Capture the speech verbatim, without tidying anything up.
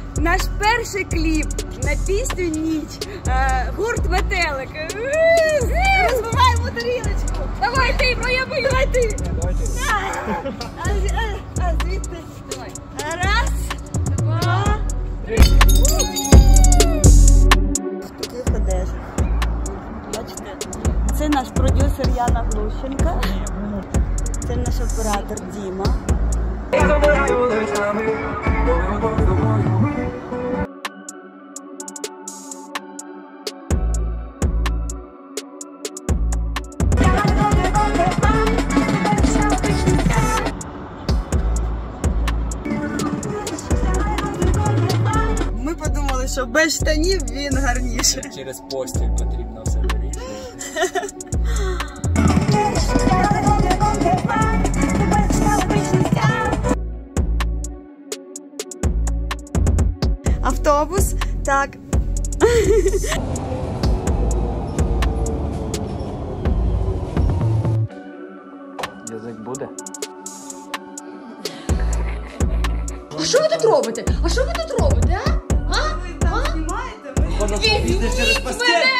наш перший кліп на пісню «Ніч». Е, гурт «Метелик». Розбиваємо тарілочку. Давай ти, бо я боюсь. Давай ти. Давай ти. А, а, а звідти? Давай. Раз, два, три. В таких одежах. Бачите? Це наш продюсер Яна Глущенка. Це наш оператор Діма. Ми подумали, що без штанів він гарніше. Через постіль потрібно все вирішувати. Автобус, так. Язик буде? А що ви тут робите? А що ви тут робите, а? А? Ви там знімаєте? Візьміть мене!